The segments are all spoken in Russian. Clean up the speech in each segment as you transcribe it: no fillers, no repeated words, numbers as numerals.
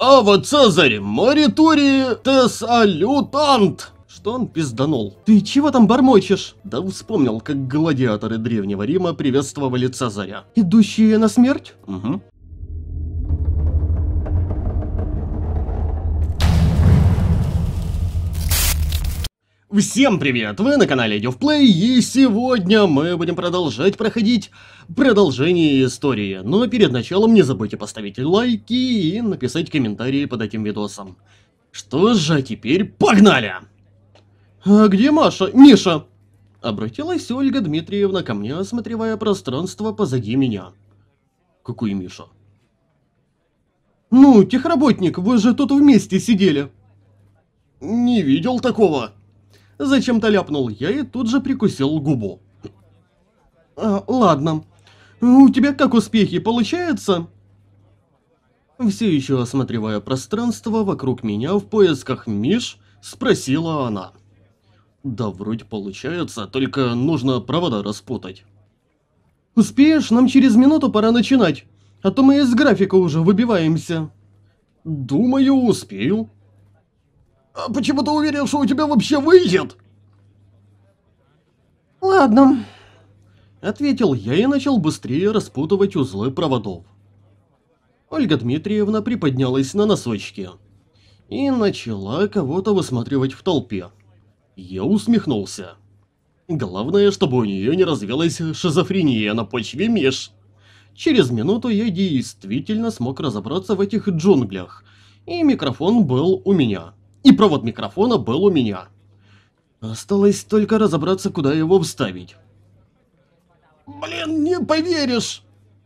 Ава Цезарь, моритури тес алютант! Что он пизданул? Ты чего там бормочешь? Да вспомнил, как гладиаторы Древнего Рима приветствовали Цезаря. Идущие на смерть? Угу. Всем привет! Вы на канале Дювплей, и сегодня мы будем продолжать проходить продолжение истории. Но перед началом не забудьте поставить лайки и написать комментарии под этим видосом. Что же, теперь погнали! А где Маша? Миша! Обратилась Ольга Дмитриевна ко мне, осматривая пространство позади меня. Какой Миша? Ну, техработник, вы же тут вместе сидели. Не видел такого. Зачем-то ляпнул я и тут же прикусил губу. Ладно. У тебя как успехи, получается? Все еще осматривая пространство вокруг меня в поисках Миш, спросила она. Да вроде получается, только нужно провода распутать. Успеешь? Нам через минуту пора начинать, а то мы из графика уже выбиваемся. Думаю, успею. А почему ты уверен, что у тебя вообще выйдет? Ладно, ответил я и начал быстрее распутывать узлы проводов. Ольга Дмитриевна приподнялась на носочки и начала кого-то высматривать в толпе. Я усмехнулся. Главное, чтобы у нее не развилась шизофрения на почве Миш. Через минуту я действительно смог разобраться в этих джунглях, и микрофон был у меня. И провод микрофона был у меня. Осталось только разобраться, куда его вставить. Блин, не поверишь!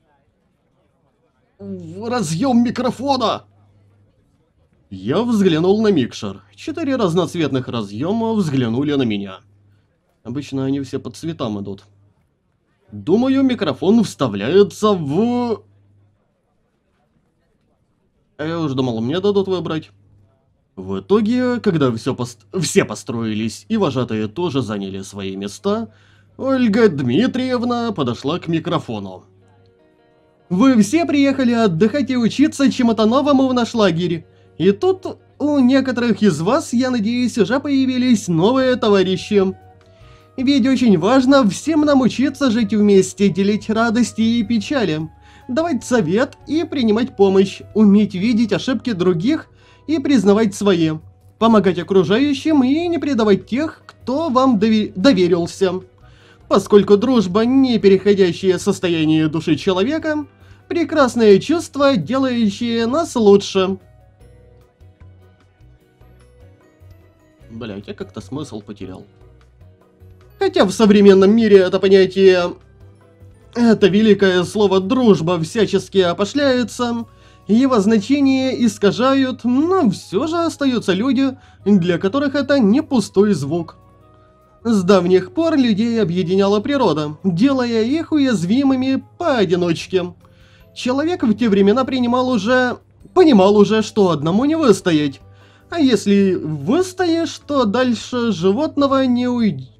В разъем микрофона! Я взглянул на микшер. 4 разноцветных разъема взглянули на меня. Обычно они все по цветам идут. Думаю, микрофон вставляется в... Я уж думал, мне дадут выбрать. В итоге, когда все построились и вожатые тоже заняли свои места, Ольга Дмитриевна подошла к микрофону. Вы все приехали отдыхать и учиться чему-то новому в наш лагерь. И тут у некоторых из вас, я надеюсь, уже появились новые товарищи. Ведь очень важно всем нам учиться жить вместе, делить радости и печали, давать совет и принимать помощь, уметь видеть ошибки других и признавать свои, помогать окружающим и не предавать тех, кто вам доверился. Поскольку дружба не переходящее состояние души человека, прекрасное чувство, делающее нас лучше. Блять, я как-то смысл потерял. Хотя в современном мире это понятие, это великое слово «дружба» всячески опошляется, его значение искажают, но все же остаются люди, для которых это не пустой звук. С давних пор людей объединяла природа, делая их уязвимыми поодиночке. Человек в те времена понимал уже, что одному не выстоять. А если выстоишь, то дальше животного не уйдет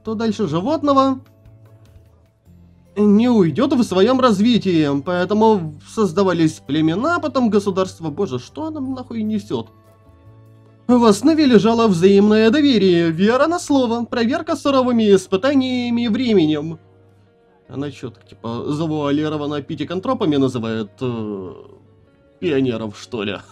в своем развитии, поэтому создавались племена, потом государства. Боже, что она нахуй несет? В основе лежало взаимное доверие, вера на слово, проверка суровыми испытаниями временем. Она что-то типа завуалированно пятиконтропами называет пионеров, что ли?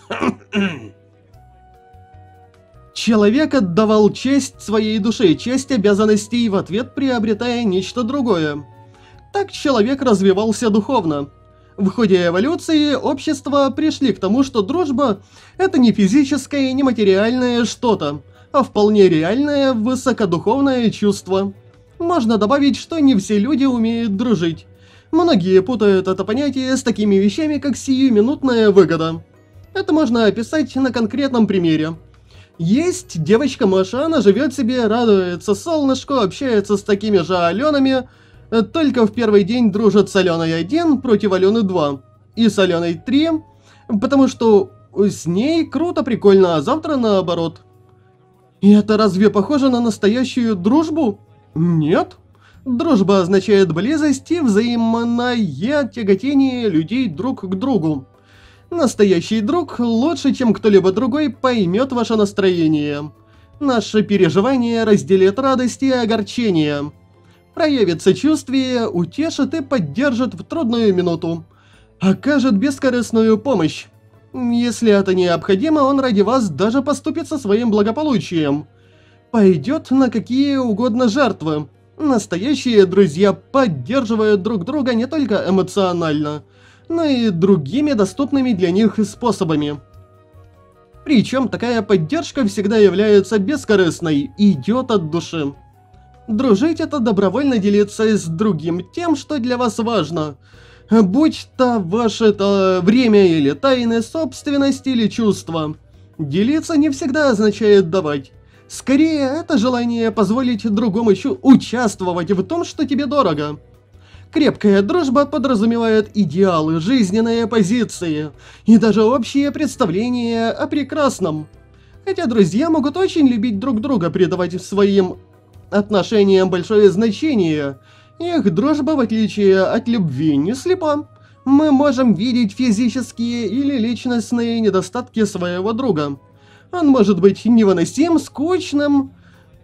Человек отдавал часть своей души, часть обязанностей, в ответ приобретая нечто другое. Так человек развивался духовно. В ходе эволюции общества пришли к тому, что дружба – это не физическое и не материальное что-то, а вполне реальное высокодуховное чувство. Можно добавить, что не все люди умеют дружить. Многие путают это понятие с такими вещами, как сиюминутная выгода. Это можно описать на конкретном примере. Есть девочка Маша, она живет себе, радуется солнышку, общается с такими же Аленами, только в первый день дружит с Аленой 1 против Алены 2 и с Аленой 3, потому что с ней круто, прикольно, а завтра наоборот. И это разве похоже на настоящую дружбу? Нет. Дружба означает близость и взаимное тяготение людей друг к другу. Настоящий друг лучше, чем кто-либо другой, поймет ваше настроение. Наше переживание разделит радость и огорчение. Проявит сочувствие, утешит и поддержит в трудную минуту. Окажет бескорыстную помощь. Если это необходимо, он ради вас даже поступит со своим благополучием. Пойдет на какие угодно жертвы. Настоящие друзья поддерживают друг друга не только эмоционально, но и другими доступными для них способами. Причем такая поддержка всегда является бескорыстной и идет от души. Дружить — это добровольно делиться с другим тем, что для вас важно. Будь то ваше время или тайны, собственность или чувства. Делиться не всегда означает давать. Скорее, это желание позволить другому участвовать в том, что тебе дорого. Крепкая дружба подразумевает идеалы, жизненные позиции и даже общее представление о прекрасном. Хотя друзья могут очень любить друг друга, придавать своим отношениям большое значение, их дружба, в отличие от любви, не слепа. Мы можем видеть физические или личностные недостатки своего друга. Он может быть невыносимым, скучным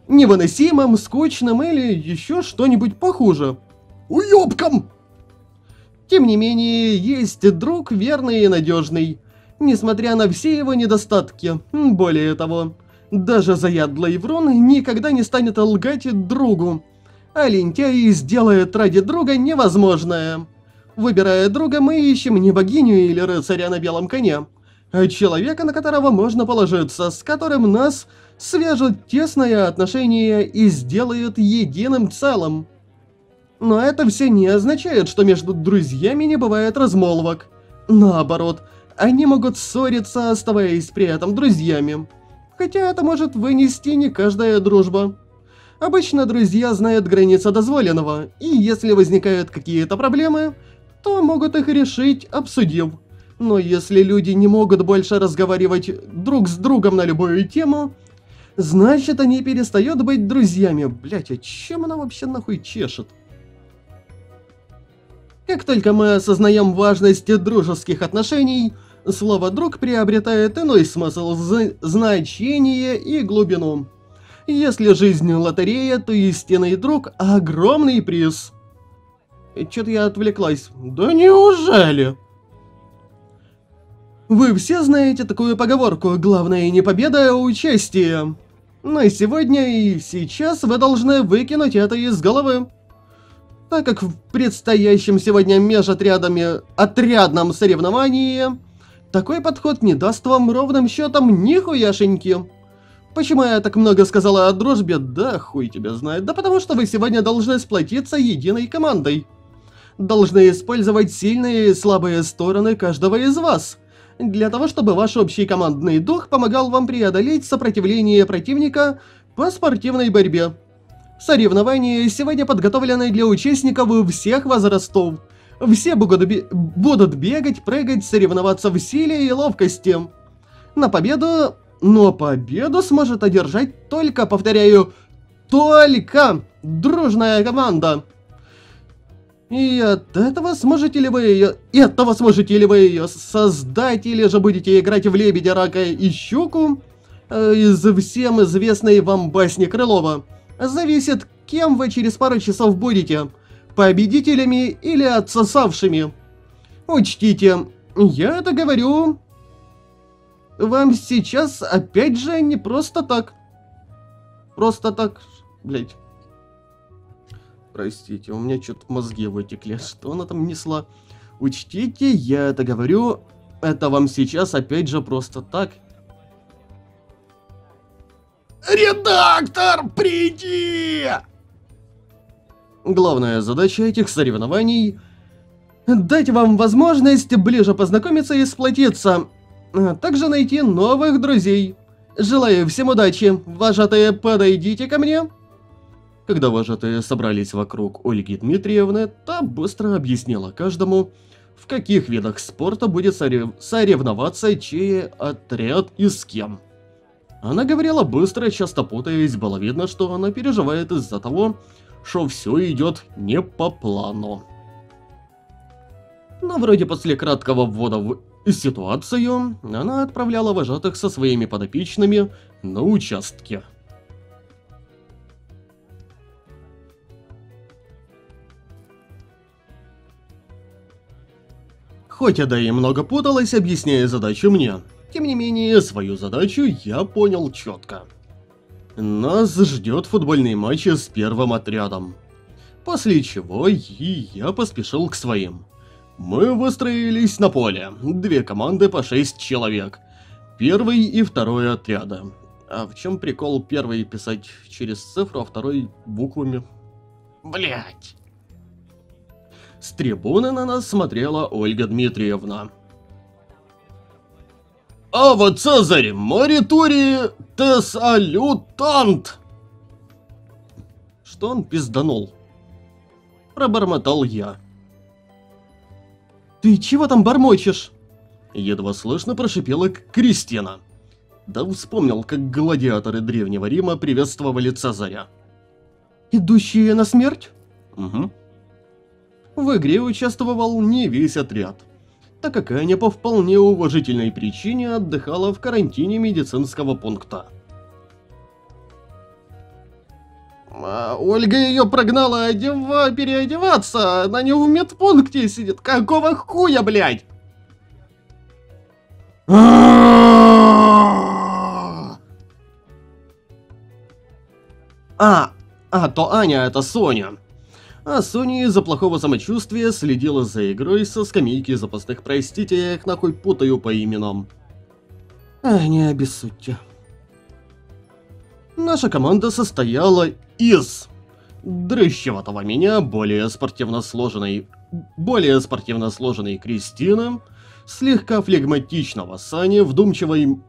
или еще что-нибудь похуже. Уёбком! Тем не менее, есть друг верный и надежный, несмотря на все его недостатки. Более того, даже заядлый врун никогда не станет лгать другу, а лентяй сделает ради друга невозможное. Выбирая друга, мы ищем не богиню или рыцаря на белом коне, а человека, на которого можно положиться, с которым нас свяжут тесные отношения и сделают единым целым. Но это все не означает, что между друзьями не бывает размолвок. Наоборот, они могут ссориться, оставаясь при этом друзьями. Хотя это может вынести не каждая дружба. Обычно друзья знают границы дозволенного, и если возникают какие-то проблемы, то могут их решить, обсудив. Но если люди не могут больше разговаривать друг с другом на любую тему, значит они перестают быть друзьями. Блять, а чем она вообще нахуй чешет? Как только мы осознаем важность дружеских отношений, слово «друг» приобретает иной смысл, значение и глубину. Если жизнь лотерея, то истинный друг – огромный приз. Чё-то я отвлеклась. Да неужели? Вы все знаете такую поговорку «Главное не победа, а участие». Но сегодня и сейчас вы должны выкинуть это из головы. Так как в предстоящем сегодня отрядном соревновании, такой подход не даст вам ровным счетом нихуяшеньки. Почему я так много сказала о дружбе? Да хуй тебя знает. Да потому что вы сегодня должны сплотиться единой командой. Должны использовать сильные и слабые стороны каждого из вас, для того чтобы ваш общий командный дух помогал вам преодолеть сопротивление противника по спортивной борьбе. Соревнования сегодня подготовлены для участников всех возрастов. Все будут бегать, прыгать, соревноваться в силе и ловкости. Но победу сможет одержать только, повторяю, только дружная команда. И от этого сможете ли вы ее создать, или же будете играть в лебедя, рака и щуку из всем известной вам басни Крылова. Зависит, кем вы через пару часов будете, победителями или отсосавшими. Учтите, я это говорю вам сейчас опять же не просто так. Просто так, блять. Простите, у меня что-то мозги вытекли. Что она там несла? Учтите, я это говорю, это вам сейчас опять же просто так. Редактор, приди! Главная задача этих соревнований — дать вам возможность ближе познакомиться и сплотиться, а также найти новых друзей. Желаю всем удачи. Вожатые, подойдите ко мне. Когда вожатые собрались вокруг Ольги Дмитриевны, та быстро объяснила каждому, в каких видах спорта будет соревноваться чей отряд и с кем. Она говорила быстро, часто путаясь, было видно, что она переживает из-за того, что все идет не по плану. Но вроде после краткого ввода в ситуацию, она отправляла вожатых со своими подопечными на участки. Хоть Ада и много путалась, объясняя задачу мне, тем не менее, свою задачу я понял четко. Нас ждет футбольный матч с первым отрядом. После чего я поспешил к своим. Мы выстроились на поле, две команды по 6 человек. Первый и второй отряда. А в чем прикол первый писать через цифру, а второй буквами? Блять. С трибуны на нас смотрела Ольга Дмитриевна. «Ава Цезарь, моритури тес алютант!» Что он пизданул? Пробормотал я. «Ты чего там бормочешь?» Едва слышно прошипела Кристина. Да вспомнил, как гладиаторы Древнего Рима приветствовали Цезаря. «Идущие на смерть?» Угу. В игре участвовал не весь отряд, так как Аня по вполне уважительной причине отдыхала в карантине медицинского пункта. Ольга ее прогнала переодеваться, она не в медпункте сидит, какого хуя, блядь? То Аня, это Соня. А Соня из-за плохого самочувствия следила за игрой со скамейки запасных. Простите, я их нахуй путаю по именам. Не обессудьте. Наша команда состояла из дрыщеватого меня, более спортивно сложенной Кристины, слегка флегматичного Сани, вдумчивой,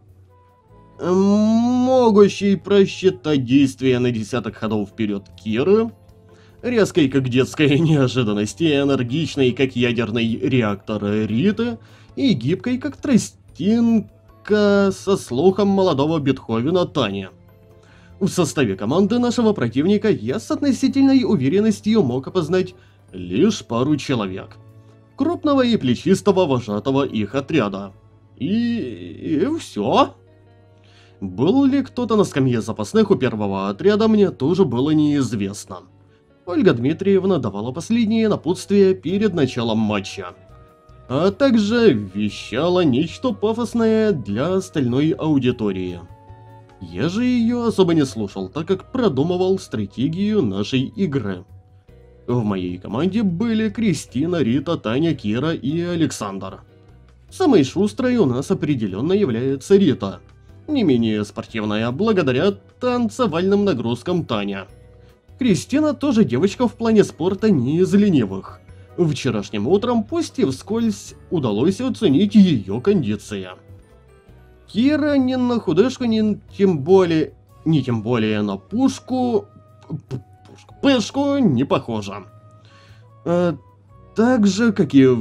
могущей просчитать действия на десяток ходов вперед Киры, резкой как детская неожиданность и энергичной как ядерный реактор Риты, и гибкой как тростинка со слухом молодого Бетховена Тани. В составе команды нашего противника я с относительной уверенностью мог опознать лишь пару человек. Крупного и плечистого вожатого их отряда. И все. Был ли кто-то на скамье запасных у первого отряда, мне тоже было неизвестно. Ольга Дмитриевна давала последние напутствия перед началом матча, а также вещала нечто пафосное для остальной аудитории. Я же ее особо не слушал, так как продумывал стратегию нашей игры. В моей команде были Кристина, Рита, Таня, Кира и Александр. Самой шустрой у нас определенно является Рита, не менее спортивная благодаря танцевальным нагрузкам Таня. Кристина тоже девочка в плане спорта не из ленивых. Вчерашним утром, пусть и вскользь, удалось оценить ее кондиции. Кира ни на худышку, ни тем более на пышку не похожа. Так же, как и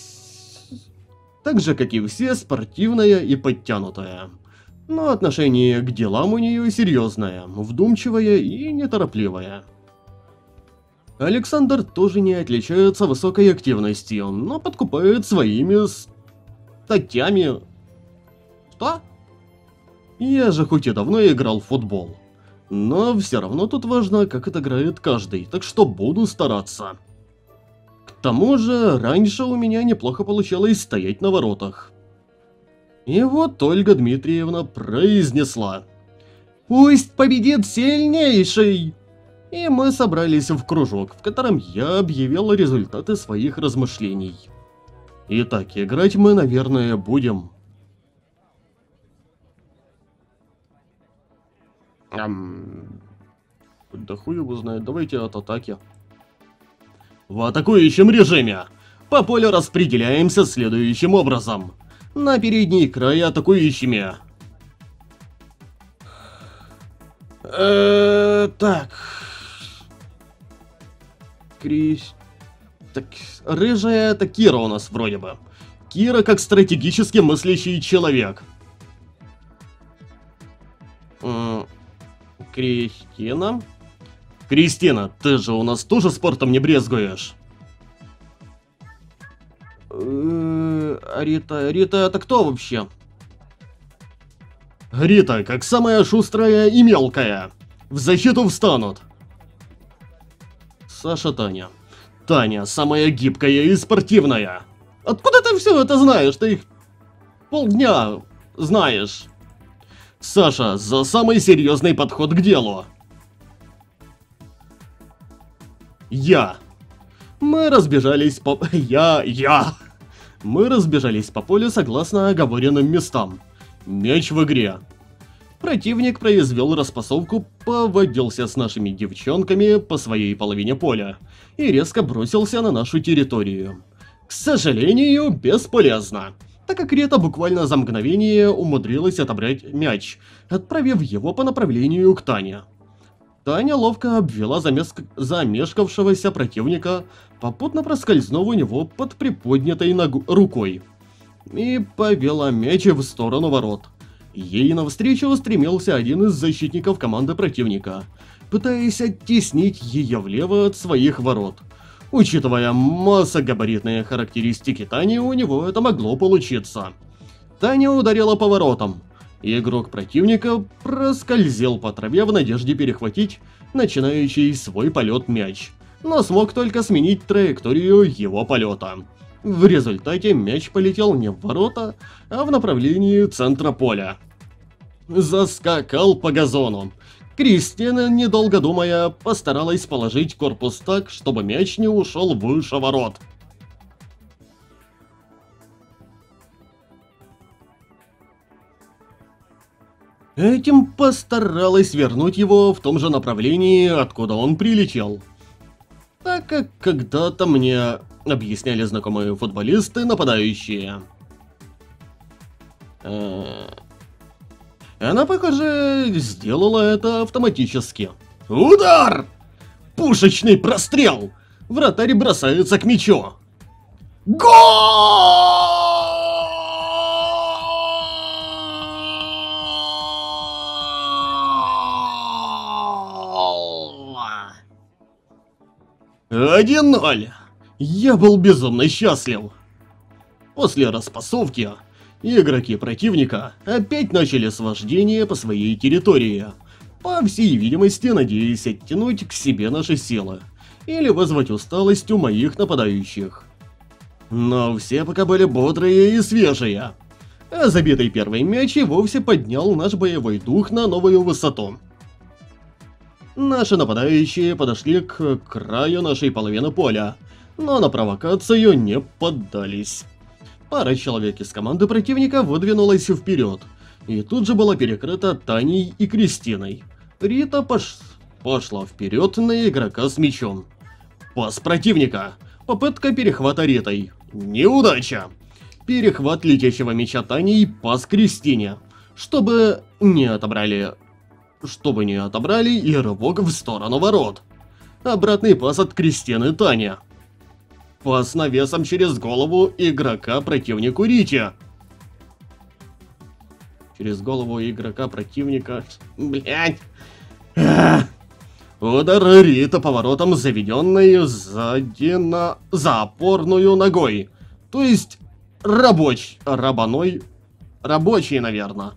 все, спортивная и подтянутая. Но отношение к делам у нее серьезное, вдумчивое и неторопливое. Александр тоже не отличается высокой активностью, но подкупает своими статьями. Что? Я же хоть и давно играл в футбол, но все равно тут важно, как отыграет каждый, так что буду стараться. К тому же, раньше у меня неплохо получалось стоять на воротах. И вот Ольга Дмитриевна произнесла: «Пусть победит сильнейший!» И мы собрались в кружок, в котором я объявил результаты своих размышлений. Итак, играть мы, наверное, будем. Да хуй его знает, давайте от атаки. В атакующем режиме по полю распределяемся следующим образом. На передний край атакующими. Так. Так, рыжая это Кира у нас вроде бы. Кира как стратегически мыслящий человек. Кристина? Кристина, ты же у нас тоже спортом не брезгуешь? Рита это кто вообще? Рита, как самая шустрая и мелкая. В защиту встанут. Саша, Таня. Таня, самая гибкая и спортивная. Откуда ты все это знаешь? Ты их полдня знаешь. Саша, за самый серьезный подход к делу. Я. Мы разбежались по... Мы разбежались по полю согласно оговоренным местам. Мяч в игре. Противник произвел распасовку, поводился с нашими девчонками по своей половине поля и резко бросился на нашу территорию. К сожалению, бесполезно, так как Рита буквально за мгновение умудрилась отобрать мяч, отправив его по направлению к Тане. Таня ловко обвела замешкавшегося противника, попутно проскользнув у него под приподнятой рукой, и повела мяч в сторону ворот. Ей навстречу устремился один из защитников команды противника, пытаясь оттеснить ее влево от своих ворот. Учитывая массогабаритные характеристики Тани, у него это могло получиться. Таня ударила по воротам. Игрок противника проскользил по траве в надежде перехватить начинающий свой полет мяч, но смог только сменить траекторию его полета. В результате мяч полетел не в ворота, а в направлении центра поля. Заскакал по газону. Кристина, недолго думая, постаралась положить корпус так, чтобы мяч не ушел выше ворот. Этим постаралась вернуть его в том же направлении, откуда он прилетел. Так как когда-то мне объясняли знакомые футболисты, нападающие. Она, похоже, сделала это автоматически. Удар! Пушечный прострел! Вратарь бросается к мячу. Гол! 1-0. Я был безумно счастлив. После распасовки игроки противника опять начали свождение по своей территории, по всей видимости надеясь оттянуть к себе наши силы или вызвать усталость у моих нападающих. Но все пока были бодрые и свежие, а забитый первый мяч и вовсе поднял наш боевой дух на новую высоту. Наши нападающие подошли к краю нашей половины поля, но на провокацию не поддались. Пара человек из команды противника выдвинулась вперед, и тут же была перекрыта Таней и Кристиной. Рита пошла вперед на игрока с мячом. Пас противника. Попытка перехвата Ритой. Неудача. Перехват летящего мяча Таней, пас Кристине. Чтобы не отобрали и рывок в сторону ворот. Обратный пас от Кристины Тане. Пас навесом через голову игрока противнику Рите. Через голову игрока противника... Блять. Удар Рита поворотом, заведенной сзади за опорную ногой. То есть рабочий, наверное.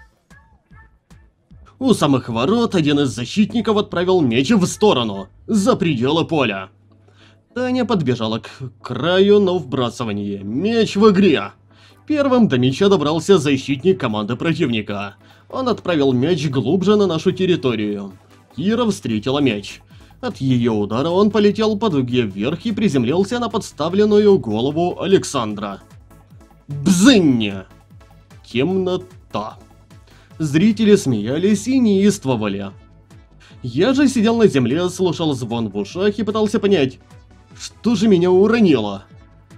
У самых ворот один из защитников отправил мяч в сторону, за пределы поля. Таня подбежала к краю на вбрасывание. Мяч в игре. Первым до мяча добрался защитник команды противника. Он отправил мяч глубже на нашу территорию. Кира встретила мяч. От ее удара он полетел по дуге вверх и приземлился на подставленную голову Александра. Бзыння! Темнота. Зрители смеялись и неистовали. Я же сидел на земле, слушал звон в ушах и пытался понять, что же меня уронило.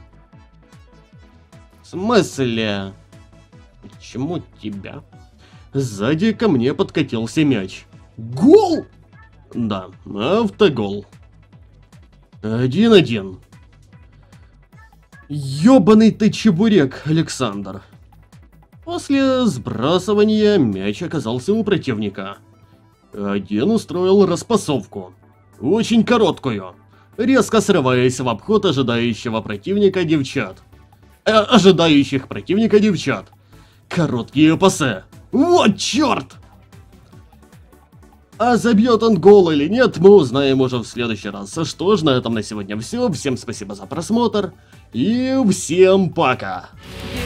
В смысле? Почему тебя? Сзади ко мне подкатился мяч. Гол! Да, автогол. 1-1. Ёбаный ты чебурек, Александр. После сбрасывания мяч оказался у противника. Один устроил распасовку. Очень короткую, резко срываясь в обход ожидающего противника девчат. ожидающих противника девчат. Короткие пасы. Вот черт! А забьет он гол или нет, мы узнаем уже в следующий раз. Что ж, на этом на сегодня все. Всем спасибо за просмотр. И всем пока!